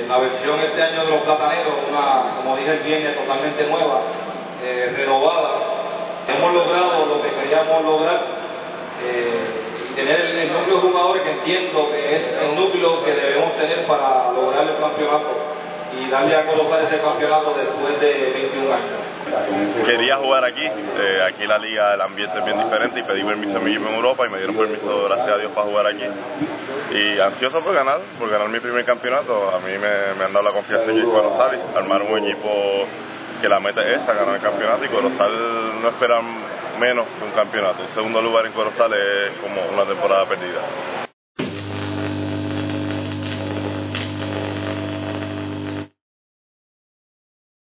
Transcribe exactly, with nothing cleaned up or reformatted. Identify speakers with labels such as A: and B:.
A: la versión este año de los Plataneros, una, como dije el viernes, totalmente nueva, eh, renovada. Hemos logrado lo que queríamos lograr eh, y tener el, el núcleo de jugadores que entiendo que es el núcleo que debemos tener para lograr el campeonato y darle a colocar ese campeonato después de veintiún años.
B: Quería jugar aquí, eh, aquí la liga, el ambiente es bien diferente y pedí permiso a mi equipo en Europa y me dieron permiso, gracias a Dios, para jugar aquí. Y ansioso por ganar, por ganar mi primer campeonato. A mí me, me han dado la confianza en Corozal y armar un equipo que la meta es esa, ganar el campeonato, y Corozal no espera menos que un campeonato. Un segundo lugar en Corozal es como una temporada perdida.